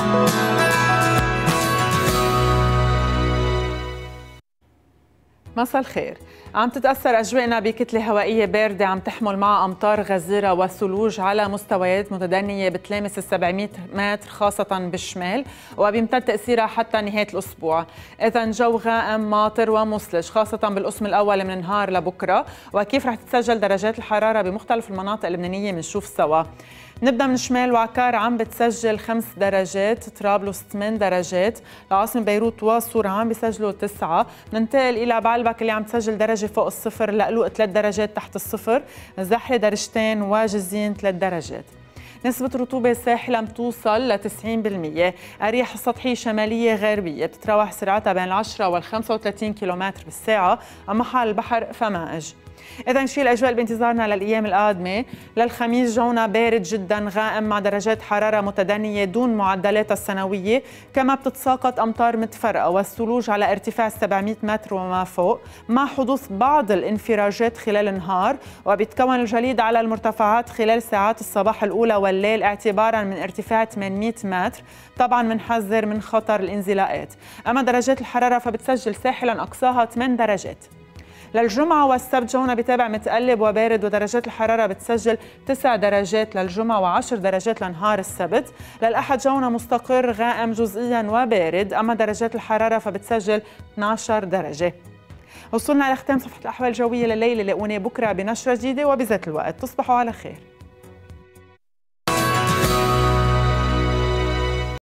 مساء الخير. عم تتأثر أجواءنا بكتلة هوائية باردة عم تحمل معها أمطار غزيرة وثلوج على مستويات متدنية بتلامس ال 700 متر خاصة بالشمال، وبيمتد تأثيرها حتى نهاية الأسبوع. إذا جو غائم ماطر ومثلج خاصة بالقسم الأول من النهار لبكرة. وكيف رح تتسجل درجات الحرارة بمختلف المناطق اللبنانية بنشوف سوا. نبدأ من الشمال. وعكار عم بتسجل 5 درجات، طرابلس 8 درجات، العاصمة بيروت وصور عم بيسجلوا 9. ننتقل إلى بعلبك اللي عم تسجل درجة فوق الصفر، لقلوق 3 درجات تحت الصفر، زحلة درجتين، وجزين 3 درجات. نسبة الرطوبة الساحلة عم توصل ل 90%. الرياح السطحية شمالية غربية بتتراوح سرعتها بين 10 وال 35 كيلومتر بالساعة، أما حال البحر فمائج. إذا نشيل الأجواء بانتظارنا للأيام القادمة. للخميس جونا بارد جدا غائم مع درجات حرارة متدنية دون معدلاتها السنوية، كما بتتساقط أمطار متفرقة والثلوج على ارتفاع 700 متر وما فوق، مع حدوث بعض الانفراجات خلال النهار، وبيتكون الجليد على المرتفعات خلال ساعات الصباح الأولى والليل اعتبارا من ارتفاع 800 متر. طبعا منحذر من خطر الانزلاقات. أما درجات الحرارة فبتسجل ساحلا أقصاها 8 درجات. للجمعة والسبت جونا بتابع متقلب وبارد، ودرجات الحرارة بتسجل 9 درجات للجمعة و10 درجات لنهار السبت. للأحد جونا مستقر غائم جزئيا وبارد، أما درجات الحرارة فبتسجل 12 درجة. وصلنا لختام صفحة الأحوال الجوية لليلة. لاقوني بكرة بنشرة جديدة وبذات الوقت. تصبحوا على خير.